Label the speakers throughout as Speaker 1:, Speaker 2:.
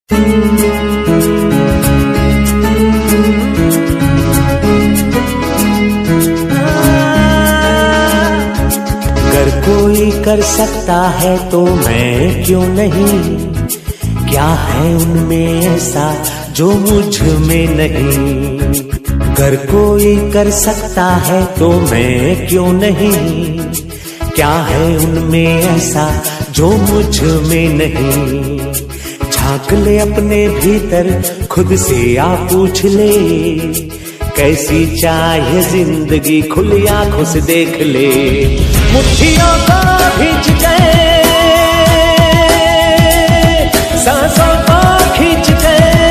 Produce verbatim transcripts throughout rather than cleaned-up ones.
Speaker 1: अगर कोई कर सकता है तो मैं क्यों नहीं, क्या है उनमें ऐसा जो मुझ में नहीं। अगर कोई कर सकता है तो मैं क्यों नहीं, क्या है उनमें ऐसा जो मुझ में नहीं। झांक ले अपने भीतर खुद से आ पूछ ले, कैसी चाहे जिंदगी खुली आंखों से देख ले। मुट्ठियों को खींच गए, सांसों को खींच गए,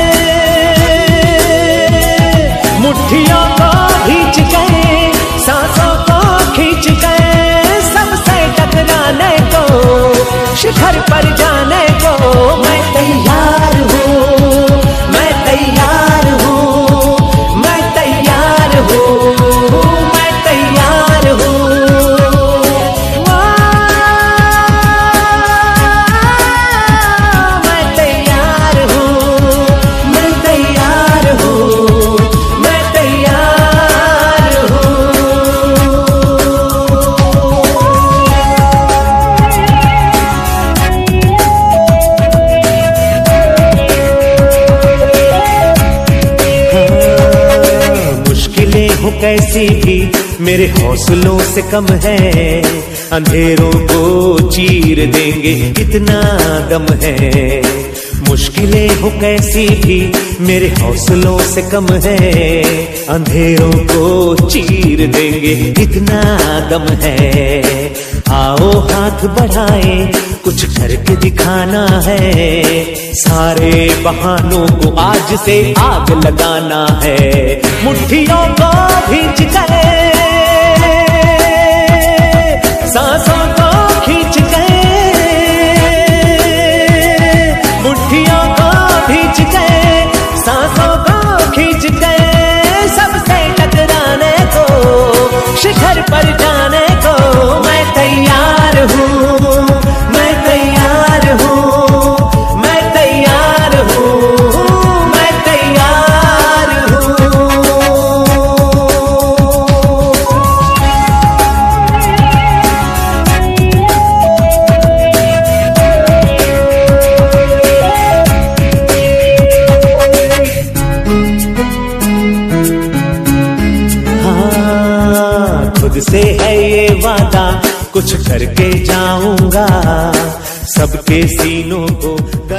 Speaker 1: मुट्ठियों को खींच गए, सांसों को खींच गए। सबसे टकराने को, शिखर पर जाने को मैं तैयार हूँ, मैं तैयार हूँ, मैं तैयार हूँ, मैं तैयार हूँ। मैं तैयार हूँ, मैं तैयार हूँ, मैं तैयार हूँ। मुश्किलें हो कैसी भी मेरे हौसलों से कम है, अंधेरों को चीर देंगे इतना दम है। मुश्किलें हो कैसी भी मेरे हौसलों से कम है, अंधेरों को चीर देंगे इतना दम है। आओ हाथ बढ़ाए, कुछ करके दिखाना है, सारे बहानों को आज से आग लगाना है। मुट्ठियों को खींच गए, सांसों को खींच गए, मुट्ठियों को खींच गए, सांसों को खींच गए। सबसे टकराने को, शिखर पर जाने को मैं तैयार हूँ, मैं तैयार हूँ, मैं तैयार हूँ, मैं तैयार हूँ। हाँ, खुद से है ये वादा, कुछ करके जाऊंगा, सबके सीनों को